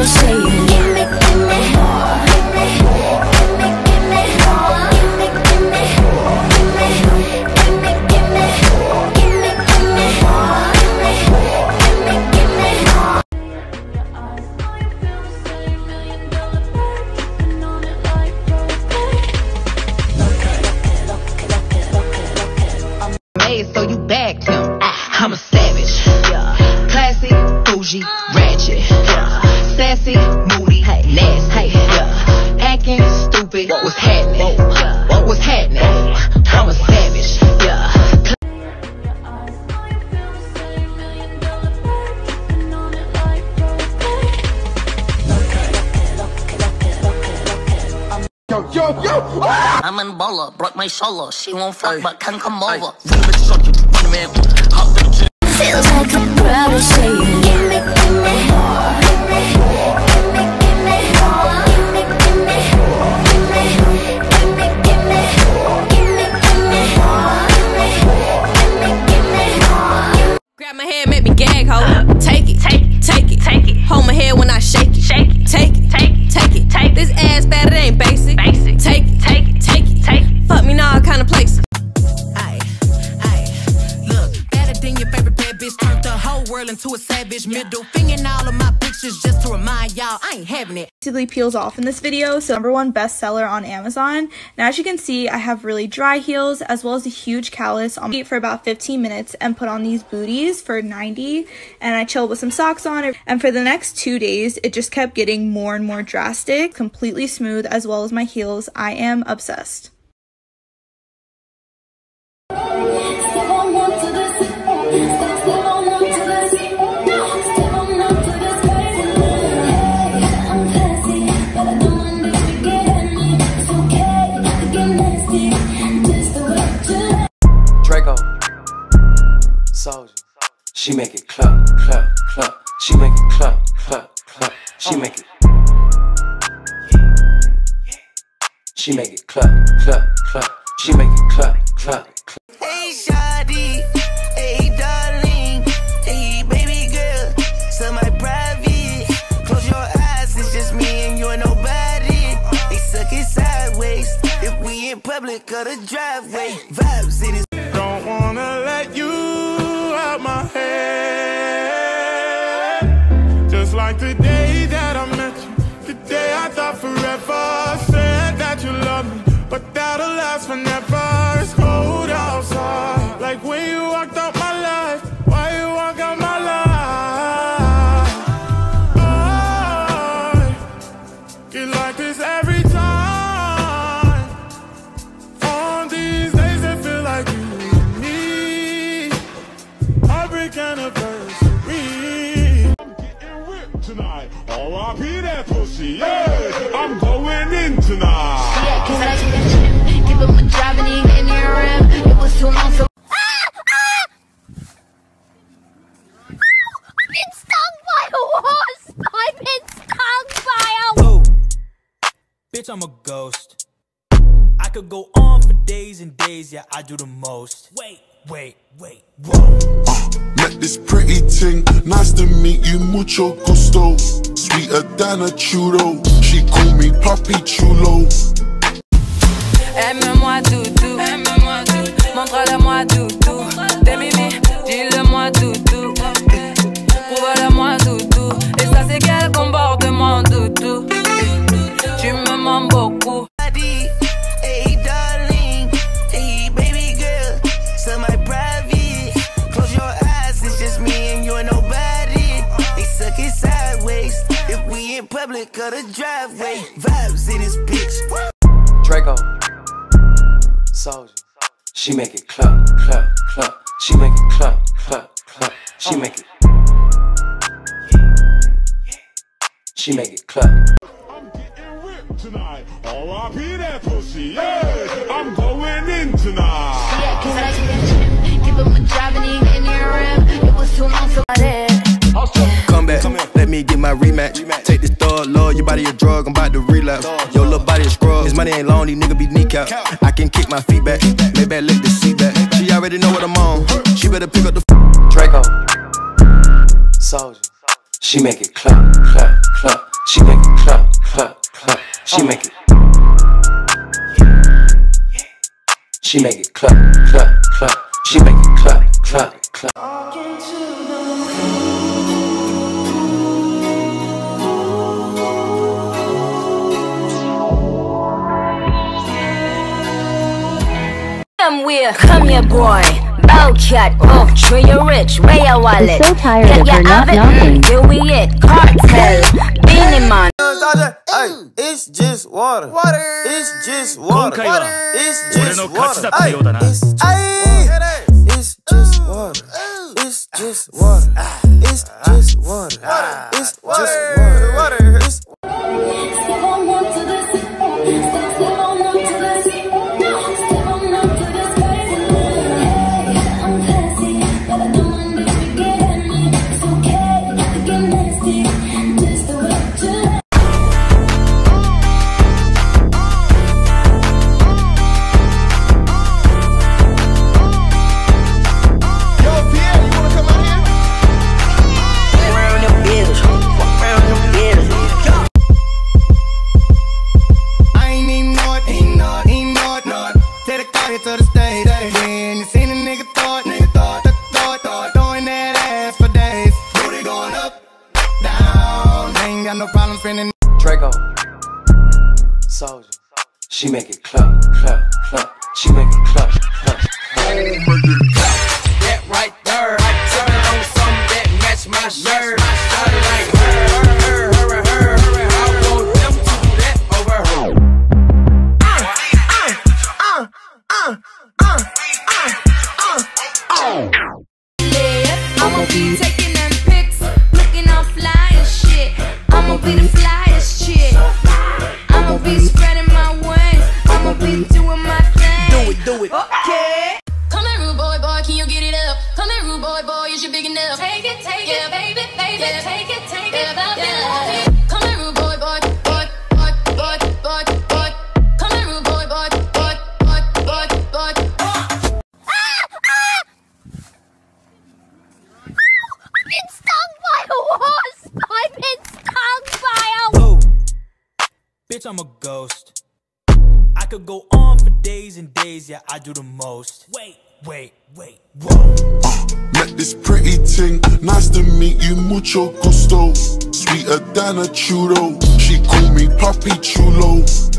to say you give me more. Give me more. Give me more. Give me more. Give me more. Give me more. So you bagged him. I'm a savage, classy, bougie, ratchet, sassy, moody, nasty, acting stupid. What's happening? What's happening? I'm a savage, I'm in baller, broke my shoulder. She won't fuck but can come over. Feels like I'm proud to say you give me more. Give me more. Give me more. Give me more. Give me more. Give me more. Grab my head, make me gag, ho. Take it, take it, take it, take it. Hold my head when I shake it, shake it, take it, take it, take it, take this ass fat, it ain't basic, basic. Take it, take it, take it, take it. Fuck me in all kind of places. Then your favorite bad bitch turned the whole world into a savage. Middle finger in all of my pictures just to remind y'all I ain't having it. Basically peels off in this video, so #1 bestseller on Amazon. Now as you can see, I have really dry heels as well as a huge callus on my feet for about 15 minutes and put on these booties for 90, and I chilled with some socks on. And for the next 2 days, it just kept getting more and more drastic, completely smooth, as well as my heels. I am obsessed. Soldier. She make it clap, clap, clap. She make it clap, clap, clap. She make it. She make it clap, clap, clap. She make it clap, clap, clap. Hey shawty, hey darling, hey baby girl, semi-private. Close your eyes, it's just me and you and nobody. They suck it sideways if we in public or the driveway. Vibes in his. Don't wanna let you out my head. Just like the day that I met you, the day I thought forever. Said that you love me, but that'll last forever. It's cold outside, like when you walked out my life. Why you walk out my life? I get like this every time. On these days it feel like you and me. Heartbreak anniversary. I'm getting ripped tonight. R.I.P. that pussy, yeah. I'm going in tonight. Yeah, cause I see that shit. Give him a drive and he ain't in your rim. It was too long, so I've been stung by a wasp. I've been stung by a wasp. Bitch, I'm a ghost. I could go on for days and days, yeah, I do the most. Wait, whoa. Met this pretty ting, nice to meet you, mucho gusto. Sweeter than a churro, she call me Papi Chulo. Aime-moi doudou, montre-le-moi doudou. T'es mimi, dis-le-moi doudou. Prouve-le-moi doudou. Et ça c'est quel comportement doudou. Tu me mens beaucoup. Hey darling, hey baby girl, semi-private. Close your eyes, it's just me and you and nobody. They suck it sideways if we in public or the driveway. Vibes in his bitch. Draco. Soldier. She make it clap, clap, clap. She make it clap, clap, clap. She make it. She make it clap. I'm getting ripped tonight. R.I.P. that pussy, yeah. I'm going in tonight. yeah, cause I see that shit. Give him a drive and he ain't in your rim. It was too long, so I did. Come back, let me get my rematch. Take this thug, love, your body a drug, I'm about to relapse. Your little body a scrub, his money ain't long, these niggas be kneecap. I can kick my feet back, maybe I let the seat back. She already know what I'm on, she better pick up the Draco. Soldier. She make it clap, clap, clap. She make it clap, clap, clap. She make it. She make it clap, clap, clap. She make it clap, clap, clap. I'm weird. Come here, boy. Bow cat. Oh, sure you're rich. Where your wallet? I'm so tired of her not knocking. Here we it. Cartel. Beanie Man. It's just water. It's just water. It's just water. It's just water. It's just water. It's just water. It's just water. Step on up to this. Step on up to this. Step on up to this crazy little. Hey, I'm classy, but I don't want this to get at me. It's okay to get nasty. Just the way to. To the stage, when you seen a nigga thought, throwing that ass for days. Booty going up, down. I ain't got no problem spending. Draco, Soldier. She make it clap, clap, clap. She make it clap, clap, clap. That right there, turn on something that match my shirt. I like her, I want them to do that over her. I'ma be taking them pics, looking all fly as shit. I'ma be the flyest chick. I'ma be spreading my wings. I'ma be doing my thing. Do it. Okay. Come here, rude boy, boy, can you get it up? Come here, rude boy, boy, is you big enough? Take it, yeah, baby, yeah, take it, yeah. Come here, rude boy, boy. Come here, rude boy, boy. I've been stung by a wasp. I've been stung by a. Oh, bitch, I'm a ghost. I could go on for days and days, yeah, I do the most. Wait, whoa. Met this pretty ting, nice to meet you, mucho gusto. Sweeter than a churro, she call me Papi Chulo.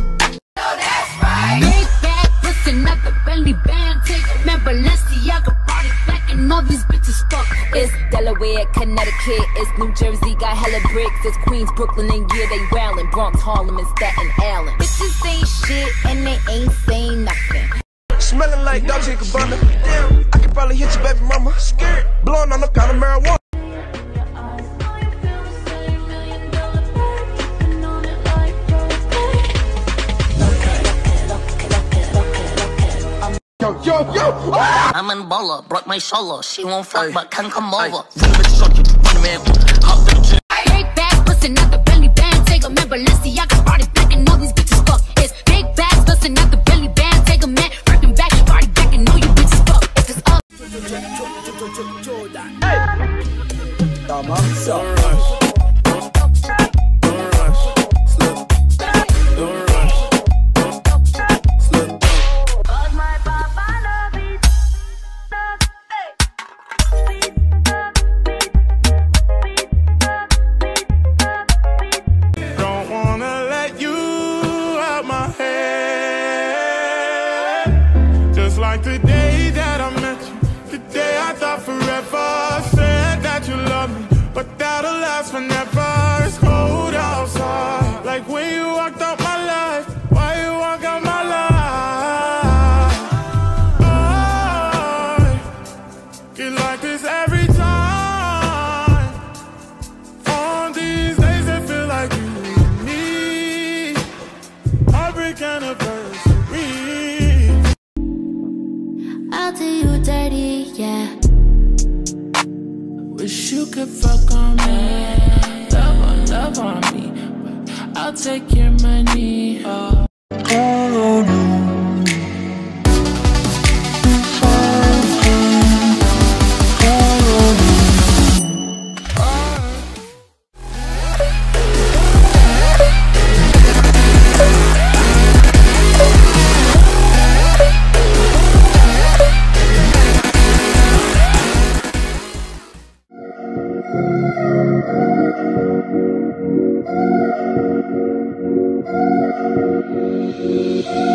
Big bag, listen up the belly band. Take man, Balenciaga brought it back, and all these bitches fuck. It's Delaware, Connecticut, it's New Jersey, got hella bricks. It's Queens, Brooklyn, and yeah, they wildin'. Bronx, Harlem, and Staten Island. Bitches ain't shit, and they ain't saying nothing. Smelling like Dolce & Gabbana. Damn, I could probably hit your baby mama. Scared, blowing on a pound of marijuana. Yo! I'm in baller, brought my shoulder. She won't fuck, but can come over. Big bag, bustin' out the belly band. Take a man, Balenciaga brought it back, and all these bitches fuck. It's big bags, bustin' out the belly band. Take a man, working back, body back, and all you bitches fuck. If it's up. Just like the day that I met you, the day I thought forever. Said that you love me, but that'll last forever. It's cold outside, like when you walked out my life. Why you walk out my life? I get like this every time. On these days that feel like you and me. Heartbreak anniversary. I'll do you dirty, yeah. Wish you could fuck on me, love on me, but I'll take your money. Oh. Bye.